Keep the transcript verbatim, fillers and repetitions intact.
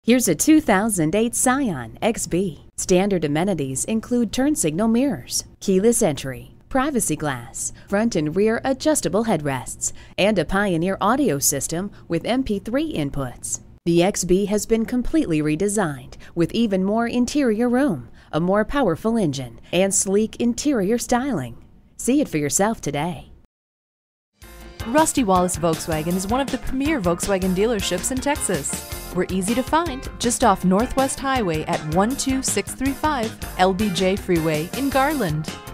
Here's a two thousand eight Scion X B. Standard amenities include turn signal mirrors, keyless entry, privacy glass, front and rear adjustable headrests, and a Pioneer audio system with M P three inputs. The X B has been completely redesigned with even more interior room, a more powerful engine, and sleek interior styling. See it for yourself today. Rusty Wallis Volkswagen is one of the premier Volkswagen dealerships in Texas. We're easy to find just off Northwest Highway at one two six three five L B J Freeway in Garland.